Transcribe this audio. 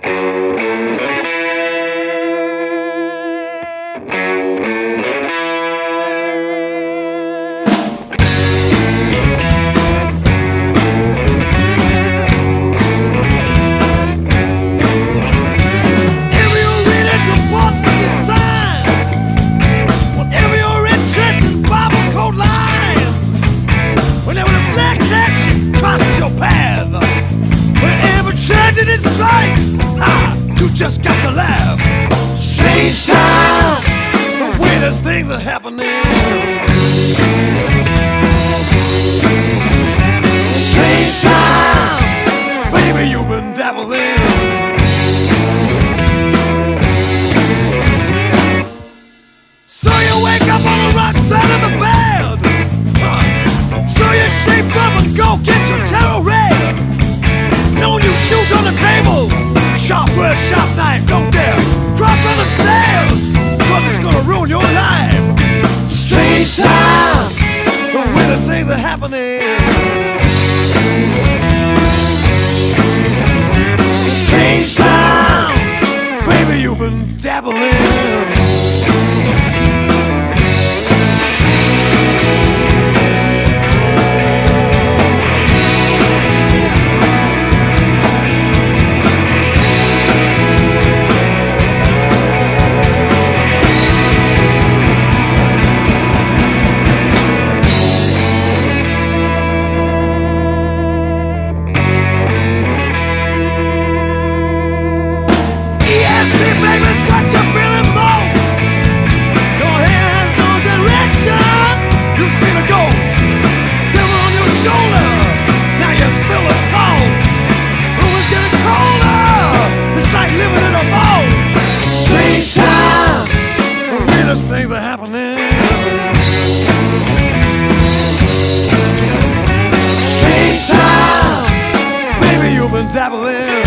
It strikes, you just got to laugh. Strange times, the weirdest things are happening. Strange times, baby, you've been dabbling. So you wake up on the wrong side of the bed. So you shape up and go get your tarot read. Now when you shoot on the table, sharp word, sharp knife, don't dare cross on the stairs, cause it's gonna ruin your life. Strange times, the weirdest things are happening. Strange times, baby, you've been dabbling. Baby, it's what you're feeling most. Your hair has no direction. You see the ghost, devil on your shoulder. Now you spill the salt. Oh, it's getting colder. It's like living in a vault. Strange times, the weirdest things are happening. Strange times, baby, you've been dabbling.